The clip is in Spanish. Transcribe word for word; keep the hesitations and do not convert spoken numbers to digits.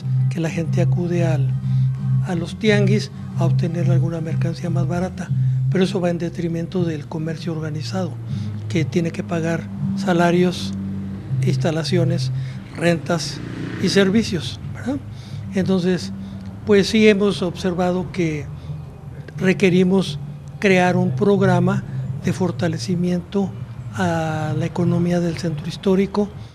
que la gente acude al, a los tianguis a obtener alguna mercancía más barata, pero eso va en detrimento del comercio organizado, que tiene que pagar salarios, instalaciones, rentas y servicios, ¿verdad? Entonces, pues sí hemos observado que requerimos crear un programa de fortalecimiento a la economía del centro histórico,